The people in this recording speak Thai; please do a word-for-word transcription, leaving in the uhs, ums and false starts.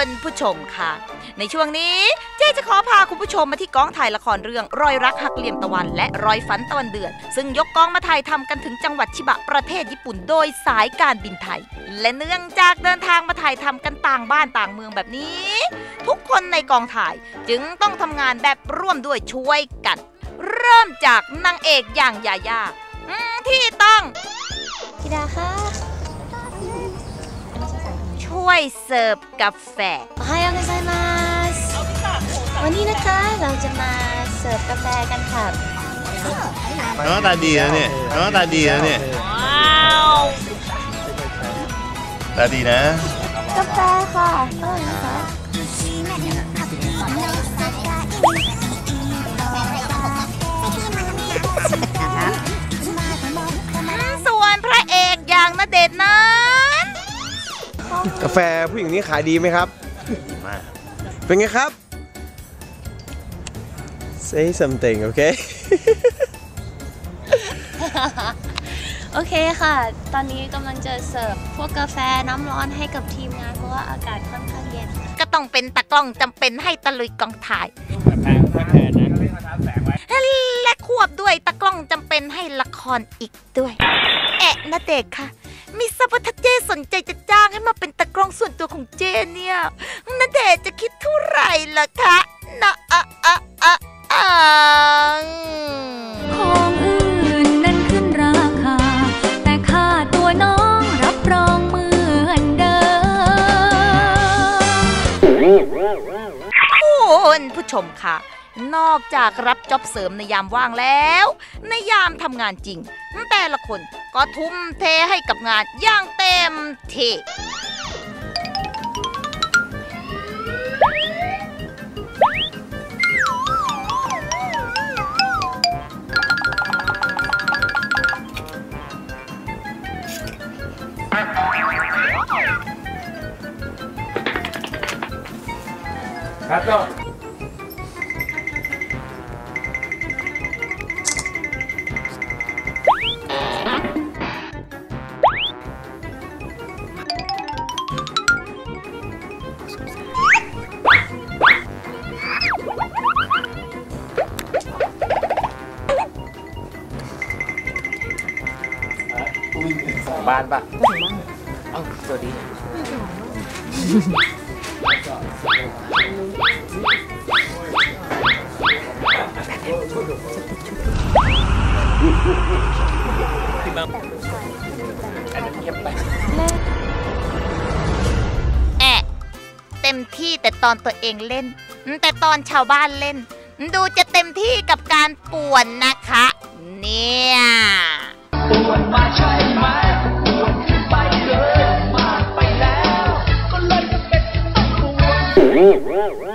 ณผู้ชมค่ะในช่วงนี้เจ๊จะขอพาคุณผู้ชมมาที่กองถ่ายละครเรื่องรอยรักหักเหลี่ยมตะวันและรอยฝันตะวันเดือนซึ่งยกกองมาถ่ายทำกันถึงจังหวัดชิบะประเทศญี่ปุ่นโดยสายการบินไทยและเนื่องจากเดินทางมาถ่ายทำกันต่างบ้านต่างเมืองแบบนี้ทุกคนในกองถ่ายจึงต้องทำงานแบบร่วมด้วยช่วยกันเริ่มจากนางเอกอย่างยาย่าที่ต้องธิดาค่ะช่วยเสิร์ฟกาแฟโอไฮโอไกไซมัสวันนี้นะคะเราจะมาเสิร์ฟกาแฟกันค่ะน้องตาดีนะเนี่ยน้องตาดีนะเนี่ยว้าวตาดีนะกาแฟค่ะเท่าไหร่คะส่วนพระเอกอย่างณเดชน์นั้นกาแฟผู้หญิงนี้ขายดีไหมครับเป็นไงครับ Say something โอเคโอเคค่ะตอนนี้กำลังจะเสิร์ฟพวกกาแฟน้ำร้อนให้กับทีมงานเพราะว่าอากาศค่อนข้างเย็นก็ต้องเป็นตากล้องจำเป็นให้ตะลุยกองถ่ายและควบด้วยตากล้องจำเป็นให้ละครอีกด้วยแอะณเดชน์ค่ะมีสัพพะเจสนใจจะจ้างให้มาเป็นตากล้องส่วนตัวของเจเนี่ยณเดชน์จะคิดเท่าไหร่ล่ะคะนะอะอะอะอะของอื่นนั้นขึ้นราคาแต่ค่าตัวน้องรับรองเหมือนเดิมคุณผู้ชมค่ะนอกจากรับจ็อบเสริมในยามว่างแล้วในยามทำงานจริงแต่ละคนก็ทุ่มเทให้กับงานอย่างเต็มที่ครับก็บ้านปะเอ้าสวัสดีแอะเต็มที่แต่ตอนตัวเองเล่นแต่ตอนชาวบ้านเล่นดูจะเต็มที่กับการป่วนนะคะเนี่ยป่วนมาใช่ไหมป่วนขึ้นไปเลยมากไปแล้วก็เลยจะเป็นต้องป่วน